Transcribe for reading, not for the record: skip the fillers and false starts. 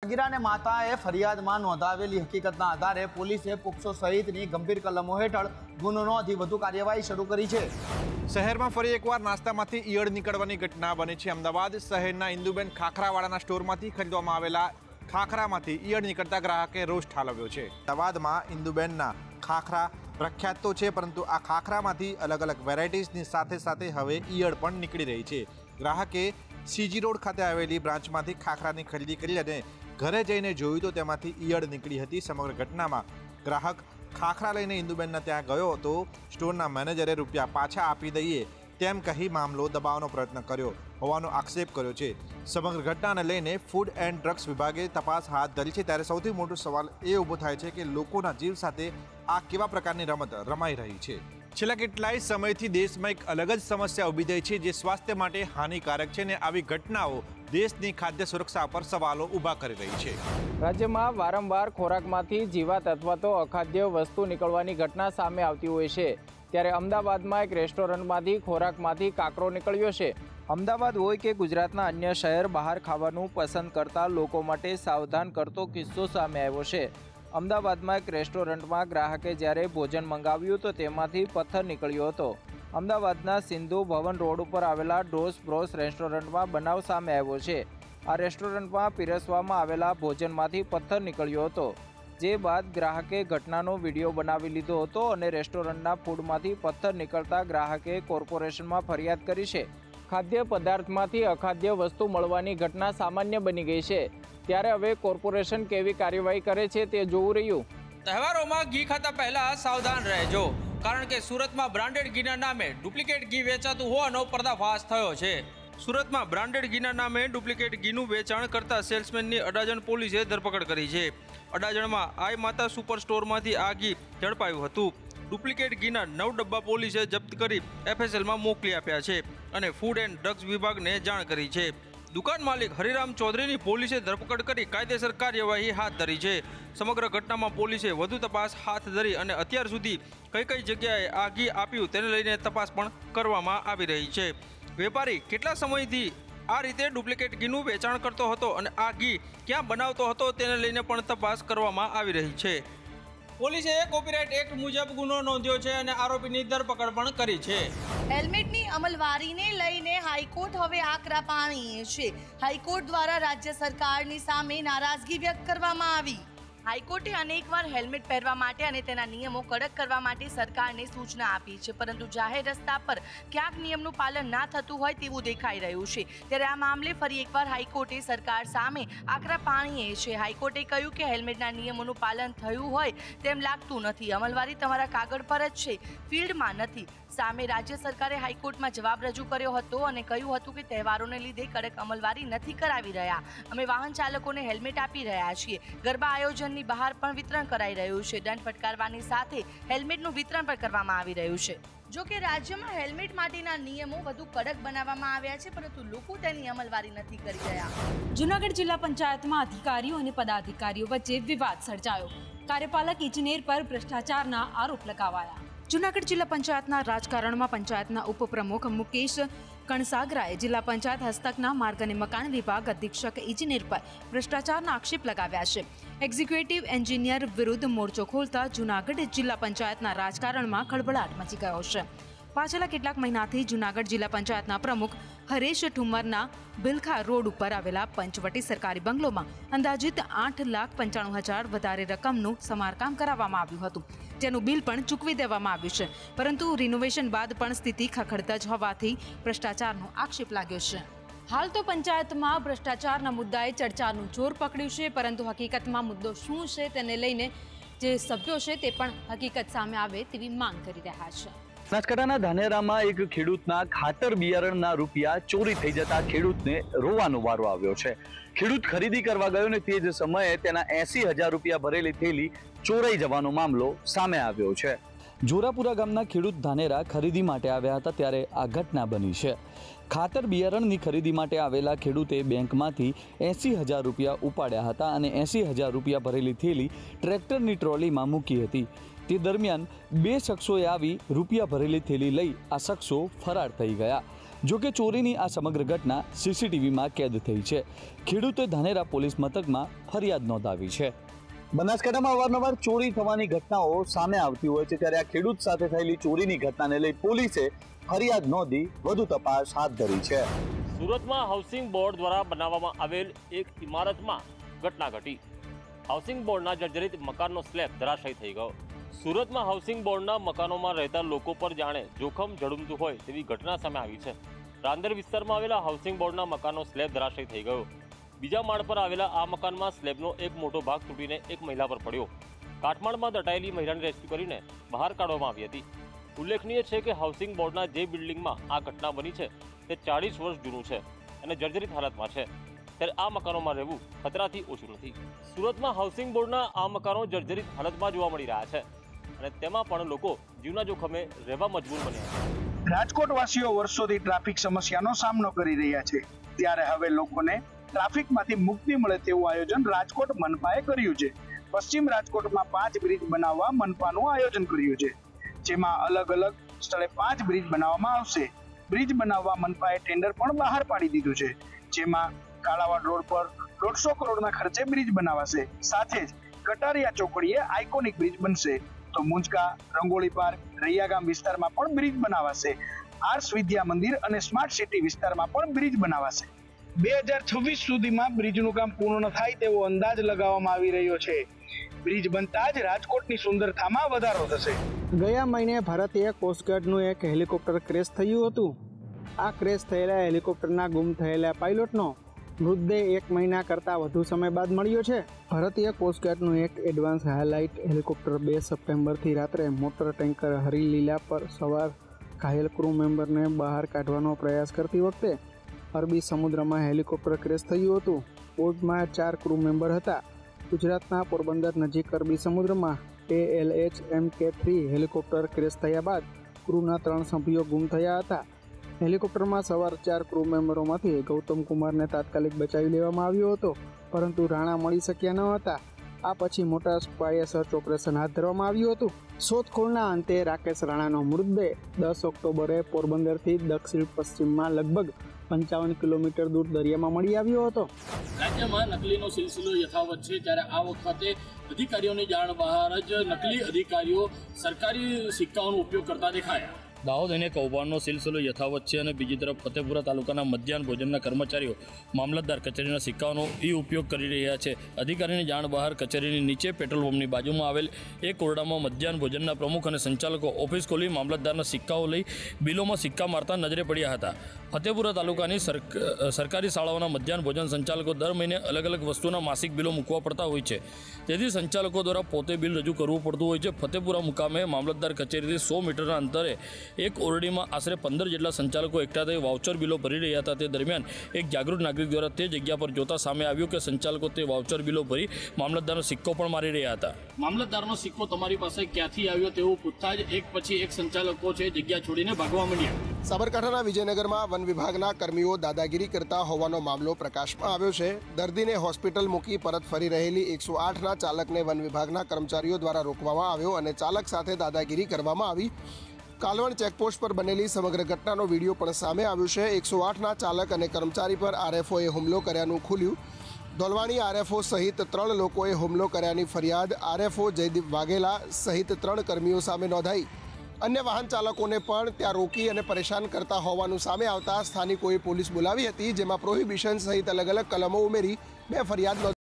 સગીરાને માતાએ ફરિયાદમાં નોંધાવેલી હકીકતના આધારે પોલીસે પોક્સો સહિતની ગંભીર કલમો હેઠળ ગુનો નોંધી વધુ કાર્યવાહી શરૂ કરી છે। શહેરમાં ફરી એકવાર નાસ્તામાંથી ઈયળ નીકળવાની ઘટના બની છે। અમદાવાદ શહેરના ઇન્દુબેન ખાખરાવાળાના સ્ટોરમાંથી ખરીદવામાં આવેલા ખાખરામાંથી ઈયળ નીકળતા ગ્રાહકે રોષ ઠાલવ્યો છે। અમદાવાદમાં ઇન્દુબેનના ખાખરા પ્રખ્યાત તો છે, પરંતુ આ ખાખરામાંથી અલગ અલગ વેરાયટીઝની સાથે સાથે હવે ઈયળ પણ નીકળી રહી છે। ગ્રાહકે સીજી રોડ ખાતે આવેલી બ્રાન્ચમાંથી ખાખરાની ખરીદી કરી અને ઘરે જઈને જોયું તો તેમાંથી ઈયળ નીકળી હતી। સમગ્ર ઘટનામાં ગ્રાહક ખાખરા લઈને ઇન્દુબેનના ત્યાં ગયો તો સ્ટોરના મેનેજરે રૂપિયા પાછા આપી દઈએ તેમ કહી મામલો દબાવવાનો પ્રયત્ન કર્યો હોવાનો આક્ષેપ કર્યો છે। સમગ્ર ઘટનાને લઈને ફૂડ એન્ડ ડ્રગ્સ વિભાગે તપાસ હાથ ધરી છે। ત્યારે સૌથી મોટો સવાલ એ ઊભો થાય છે કે લોકોના જીવ સાથે આ કેવા પ્રકારની રમત રમાઈ રહી છે। છેલ્લા કેટલાય સમયથી દેશમાં એક અલગ જ સમસ્યા ઊભી થઈ છે જે સ્વાસ્થ્ય માટે હાનિકારક છે, અને આવી ઘટનાઓ દેશની ખાદ્ય સુરક્ષા પર સવાલો ઊભા કરી રહી છે। રાજ્યમાં વારંવાર ખોરાકમાંથી જીવાત અથવા તો અખાદ્ય વસ્તુ નીકળવાની ઘટના સામે આવતી હોય છે। ત્યારે અમદાવાદમાં એક રેસ્ટોરન્ટમાંથી ખોરાકમાંથી કાકરો નીકળ્યો છે। અમદાવાદ હોય કે ગુજરાતના અન્ય શહેર, બહાર ખાવાનું પસંદ કરતા લોકો માટે સાવધાન કરતો કિસ્સો સામે આવ્યો છે। અમદાવાદમાં એક રેસ્ટોરન્ટમાં ગ્રાહકે જ્યારે ભોજન મંગાવ્યું તો તેમાંથી પથ્થર નીકળ્યો હતો। અમદાવાદના સિંધુ ભવન રોડ ઉપર આવેલા ડોસ બ્રોસ રેસ્ટોરન્ટમાં બનાવ સામે આવ્યો છે। આ રેસ્ટોરન્ટમાં પીરસવામાં આવેલા ભોજનમાંથી પથ્થર નીકળ્યો હતો, જે બાદ ગ્રાહકે ઘટનાનો વિડીયો બનાવી લીધો હતો અને રેસ્ટોરન્ટના ફૂડમાંથી પથ્થર નીકળતા ગ્રાહકે કોર્પોરેશનમાં ફરિયાદ કરી છે। ખાદ્ય પદાર્થમાંથી અખાદ્ય વસ્તુ મળવાની ઘટના સામાન્ય બની ગઈ છે। ત્યારે હવે કોર્પોરેશન કેવી કાર્યવાહી કરે છે તે જોવું રહ્યું। તહેવારોમાં ઘી ખાતા પહેલા સાવધાન રહેજો, કારણ કે સુરતમાં બ્રાન્ડેડ ઘીના નામે ડુપ્લિકેટ ઘી વેચાતું હોવાનો પર્દાફાશ થયો છે। સુરતમાં બ્રાન્ડેડ ઘીના નામે ડુપ્લિકેટ ઘીનું વેચાણ કરતા સેલ્સમેનની અડાજણ પોલીસે ધરપકડ કરી છે। અડાજણમાં આઈ માતા સુપર સ્ટોરમાંથી આ ઘી ઝડપાયું હતું। ડુપ્લિકેટ ઘીના 9 ડબ્બા પોલીસે જપ્ત કરી FSLમાં મોકલી આપ્યા છે અને ફૂડ એન્ડ ડ્રગ્સ વિભાગને જાણ કરી છે। દુકાન માલિક હરિરામ ચૌધરીની પોલીસે ધરપકડ કરી કાયદેસર કાર્યવાહી હાથ ધરી છે। સમગ્ર ઘટનામાં પોલીસે વધુ તપાસ હાથ ધરી અને અત્યાર સુધી કઈ જગ્યાએ આ ઘી આપ્યું તેને લઈને તપાસ પણ કરવામાં આવી રહી છે। વેપારી કેટલા સમયથી આ રીતે ડુપ્લિકેટ ઘીનું વેચાણ કરતો હતો અને આ ઘી ક્યાં બનાવતો હતો તેને લઈને પણ તપાસ કરવામાં આવી રહી છે। પોલીસે કોપીરાઇટ એક્ટ મુજબ ગુનો નોંધ્યો છે અને આરોપીની ધરપકડ પણ કરી છે। હેલ્મેટની અમલવારીને લઈને હાઈકોર્ટ હવે આકરા પાણીએ છે। હાઈકોર્ટ દ્વારા રાજ્ય સરકારની સામે નારાજગી વ્યક્ત કરવામાં આવી। હાઈકોર્ટે અનેકવાર હેલ્મેટ પહેરવા માટે અને તેના નિયમો કડક કરવા માટે સરકારને સૂચના આપી છે, પરંતુ જાહેર રસ્તા પર ક્યાંક નિયમનું પાલન ના થતું હોય તેવું દેખાઈ રહ્યું છે। ત્યારે આ મામલે ફરી એકવાર હાઈકોર્ટે સરકાર સામે આકરા પાણીએ છે। હાઈકોર્ટે કહ્યું કે હેલ્મેટના નિયમોનું પાલન થયું હોય તેમ લાગતું નથી। અમલવારી તમારા કાગળ પર જ છે, ફિલ્ડમાં નથી। સામે રાજ્ય સરકારે હાઈકોર્ટમાં જવાબ રજૂ કર્યો હતો અને કહ્યું હતું કે તહેવારોને લીધે કડક અમલવારી નથી કરાવી રહ્યા। અમે વાહન ચાલકોને હેલ્મેટ આપી રહ્યા છીએ। ગરબા આયોજનની બહાર પણ વિતરણ કરાઈ રહ્યું છે। દંડ ફટકારવાની સાથે હેલ્મેટનું વિતરણ પણ કરવામાં આવી રહ્યું છે। જો કે રાજ્યમાં હેલ્મેટ માટેના નિયમો વધુ કડક બનાવવામાં આવ્યા છે, પરંતુ લોકો તેની અમલવારી નથી કરી રહ્યા। જૂનાગઢ જિલ્લા પંચાયતમાં અધિકારીઓ અને પદાધિકારીઓ વચ્ચે વિવાદ સર્જાયો। કાર્યપાલક ઇજનેર પર ભ્રષ્ટાચારના આરોપ લગાવાયા। જૂનાગઢ જિલ્લા પંચાયતના રાજકારણમાં પંચાયતના ઉપપ્રમુખ મુકેશ કણસાગરાએ જિલ્લા પંચાયત હસ્તકના માર્ગ અને મકાન વિભાગ અધિક્ષક ઇજનેર પર ભ્રષ્ટાચારના આક્ષેપ લગાવ્યા છે। એક્ઝિક્યુટિવ એન્જિનિયર વિરુદ્ધ મોરચો ખોલતા જૂનાગઢ જિલ્લા પંચાયતના રાજકારણમાં ખળભળાટ મચી ગયો છે। પાછલા કેટલાક મહિનાથી જૂનાગઢ જિલ્લા પંચાયતના પ્રમુખ હરેશ ઠુમ્મરના બિલખા રોડ ઉપર આવેલા પંચવટી સરકારી બંગલોમાં અંદાજિત 8,95,000 વધારે રકમનું સમારકામ કરાવવામાં આવ્યું હતું, જેનું બિલ પણ ચૂકવી દેવામાં આવ્યું છે, પરંતુ રિનોવેશન બાદ પણ સ્થિતિ ખખડતા જ હોવાથી ભ્રષ્ટાચારનો આક્ષેપ લાગ્યો છે। હાલ તો પંચાયતમાં ભ્રષ્ટાચારના મુદ્દાએ ચર્ચાનું જોર પકડ્યું છે, પરંતુ હકીકતમાં મુદ્દો શું છે તેને લઈને જે સભ્યો છે તે પણ હકીકત સામે આવે તેવી માંગ કરી રહ્યા છે। બનાસકાંઠાના ધાનેરામાં એક ખેડૂતના ખાતર બિયારણના રૂપિયા ચોરી થઈ જતા ખેડૂતને રોવાનો વારો આવ્યો છે। ખેડૂત ખરીદી કરવા ગયો ને તે જ સમયે તેના 80,000 રૂપિયા ભરેલી થેલી ચોરાઈ જવાનો મામલો સામે આવ્યો છે। જોરાપુરા ગામના ખેડૂત ધાનેરા ખરીદી માટે આવ્યા હતા ત્યારે આ ઘટના બની છે। ખાતર બિયારણની ખરીદી માટે આવેલા ખેડૂતે બેંકમાંથી 80,000 રૂપિયા ઉપાડ્યા હતા અને 80,000 રૂપિયા ભરેલી થેલી ટ્રેક્ટરની ટ્રોલીમાં મૂકી હતી। તે દરમિયાન બે શખ્સોએ આવી રૂપિયા ભરેલી થેલી લઈ આ શખ્સો ફરાર થઈ ગયા। જો કે ચોરીની આ સમગ્ર ઘટના સીસીટીવીમાં કેદ થઈ છે. ખેડૂતે ધાનેરા પોલીસ મથકમાં ફરિયાદ નોંધાવી છે. બનાસકાંઠામાં અવારનવાર ચોરી થવાની ઘટનાઓ સામે આવતી હોય છે, ત્યારે આ ખેડૂત સાથે થયેલી ચોરીની ઘટનાને લઈ પોલીસે ફરિયાદ નોંધી વધુ તપાસ હાથ ધરી છે. સુરતમાં હાઉસિંગ બોર્ડ દ્વારા બનાવવામાં આવેલ એક ઇમારતમાં ઘટના ઘટી. હાઉસિંગ બોર્ડના જર્જરિત મકાનનો સ્લેબ ધરાશાયી થઈ ગયો. સુરતમાં હાઉસિંગ બોર્ડના મકાનોમાં રહેતા લોકો પર જાણે જોખમ ઝળુમતું હોય તેવી ઘટના સામે આવી છે. રાંદેર વિસ્તારમાં આવેલા હાઉસિંગ બોર્ડના મકાનનો સ્લેબ ધરાશાયી થઈ ગયો. બીજા માળ પર આવેલા આ મકાનમાં સ્લેબનો એક મોટો ભાગ તૂટીને એક મહિલા પર પડ્યો. કાટમાળમાં દટાયેલી મહિલાને રેસ્ક્યુ કરીને બહાર કાઢવામાં આવી હતી. ઉલ્લેખનીય છે કે હાઉસિંગ બોર્ડના જે બિલ્ડિંગમાં આ ઘટના બની છે તે 40 વર્ષ જૂનું છે અને જર્જરિત હાલતમાં છે, ત્યારે આ મકાનોમાં રહેવું ખતરાથી ઓછું નથી. સુરતમાં હાઉસિંગ બોર્ડના આ મકાનો જર્જરિત હાલતમાં જોવા મળી રહ્યા છે અને તેમાં પણ લોકો જીવના જોખમે રહેવા મજબૂર બન્યા છે. રાજકોટ વાસીઓ વર્ષોથી ટ્રાફિક સમસ્યાનો સામનો કરી રહ્યા છે, ત્યારે હવે લોકોને ટ્રાફિકમાંથી મુક્તિ મળે તેવું આયોજન રાજકોટ મનપાએ કર્યું છે. પશ્ચિમ રાજકોટમાં 5 બ્રિજ બનાવવા મનપાનું આયોજન કર્યું છે, જેમાં અલગ અલગ સ્થળે 5 બ્રિજ બનાવવામાં આવશે. બ્રિજ બનાવવા મનપાએ ટેન્ડર પણ બહાર પાડી દીધું છે, જેમાં કાળાવાડ રોડ પર 150 કરોડના ખર્ચે બ્રિજ બનાવાશે. સાથે જ કટારિયા ચોકડીએ આઇકોનિક બ્રિજ બનશે, તો મુંજકા, રંગોળી પાર્ક, રૈયાગામ વિસ્તારમાં પણ બ્રિજ બનાવાશે. આર્સ વિદ્યા મંદિર અને સ્માર્ટ સિટી વિસ્તારમાં પણ બ્રિજ બનાવાશે. 2026 સુધીમાં બ્રિજનું કામ પૂર્ણ થાય તેવો અંદાજ લગાવવામાં આવી રહ્યો છે. બ્રિજ બનતા જ રાજકોટની સુંદરતામાં વધારો થશે. ગયા મહિને ભારતીય કોસ્ટગાર્ડનું એક હેલિકોપ્ટર ક્રેશ થયું હતું. આ ક્રેશ થયેલા હેલિકોપ્ટરના ગુમ થયેલા પાયલોટનો મૃતદેહ 1 મહિના કરતાં વધુ સમય બાદ મળ્યો છે. ભારતીય કોસ્ટગાર્ડનું એક એડવાન્સ હાઇલાઇટ હેલિકોપ્ટર 2 સપ્ટેમ્બરથી રાત્રે મોટર ટેન્કર હરિલીલા પર સવાર ઘાયલ ક્રૂ મેમ્બરને બહાર કાઢવાનો પ્રયાસ કરતી વખતે અરબી સમુદ્રમાં હેલિકોપ્ટર ક્રેશ થયું હતું. બોટમાં 4 ક્રૂ મેમ્બર હતા. ગુજરાતના પોરબંદર નજીક અરબી સમુદ્રમાં ALH MK3 હેલિકોપ્ટર ક્રેશ થયા બાદ ક્રૂના 3 સભ્યો ગુમ થયા હતા. હેલિકોપ્ટરમાં સવાર 4 ક્રૂ મેમ્બરોમાંથી ગૌતમ કુમારને તાત્કાલિક બચાવી લેવામાં આવ્યો હતો, પરંતુ રાણા મળી શક્યા ન હતા. આ પછી મોટા પાયે સર્ચ ઓપરેશન હાથ ધરવામાં આવ્યું હતું. શોધખોળના અંતે રાકેશ રાણાનો મૃતદેહ 10 ઓક્ટોબરે પોરબંદરથી દક્ષિણ પશ્ચિમમાં લગભગ 55 કિલોમીટર દૂર દરિયામાં મળી આવ્યો હતો. રાજ્યમાં નકલીનો સિલસિલો યથાવત છે, ત્યારે આ વખતે અધિકારીઓની જાણ બહાર જ નકલી અધિકારીઓ સરકારી સિક્કાઓનો ઉપયોગ કરતા દેખાયા. દાહોદ અને કૌભાંડનો સિલસિલો યથાવત છે અને બીજી તરફ ફતેપુરા તાલુકાના મધ્યાહન ભોજનના કર્મચારીઓ મામલતદાર કચેરીના સિક્કાઓનો ઉપયોગ કરી રહ્યા છે. અધિકારીની જાણ બહાર કચેરીની નીચે પેટ્રોલ પંપની બાજુમાં આવેલ એક ઓરડામાં મધ્યાહન ભોજનના પ્રમુખ અને સંચાલકો ઓફિસ ખોલી મામલતદારના સિક્કાઓ લઈ બિલોમાં સિક્કા મારતા નજરે પડ્યા હતા. ફતેપુરા તાલુકાની સરકારી શાળાઓના મધ્યાહન ભોજન સંચાલકો દર મહિને અલગ અલગ વસ્તુના માસિક બિલો મૂકવા પડતા હોય છે, તેથી સંચાલકો દ્વારા પોતે બિલ રજૂ કરવું પડતું હોય છે. ફતેપુરા મુકામે મામલતદાર કચેરીથી 100 મીટરના અંતરે એક ઓરડીમાં આશરે 15 જેટલા સંચાલકો એકઠા થઈ વાઉચર બિલો ભરી રહ્યા હતા. તે દરમિયાન એક જાગૃત નાગરિક દ્વારા તે જગ્યા પર જોતા સામે આવ્યું કે સંચાલકો તે વાઉચર બિલો ભરી મામલતદારનો સિક્કો પણ મારી રહ્યા હતા. મામલતદારનો સિક્કો તમારી પાસે ક્યાંથી આવ્યો તેવું પૂછતા જ એક પછી એક સંચાલકો છે જગ્યા છોડીને ભાગવા માંડ્યા. સાબરકાંઠાના વિજયનગરમાં વન વિભાગના કર્મીઓ દાદાગીરી કરતા હોવાનો મામલો પ્રકાશમાં આવ્યો છે. દર્દીને હોસ્પિટલ મૂકી પરત ફરી રહેલી 108ના ચાલકને વન વિભાગના કર્મચારીઓ દ્વારા રોકવામાં આવ્યો અને ચાલક સાથે દાદાગીરી કરવામાં આવી. કાલવણ ચેકપોસ્ટ પર બનેલી સમગ્ર ઘટનાનો વિડીયો પણ સામે આવ્યો છે. 108ના ચાલક અને કર્મચારી પર આરએફઓએ હુમલો કર્યાનું ખુલ્યું. ધોલવાણી આરએફઓ સહિત 3 લોકોએ હુમલો કર્યાની ફરિયાદ આરએફઓ જયદીપ વાઘેલા સહિત 3 કર્મીઓ સામે નોંધાઈ. અન્ય વાહન ચાલકોને પણ ત્યાં રોકી અને પરેશાન કરતા હોવાનું સામે આવતા સ્થાનિકોએ પોલીસ બોલાવી હતી, જેમાં પ્રોહિબિશન સહિત અલગ અલગ કલમો ઉમેરી 2 ફરિયાદ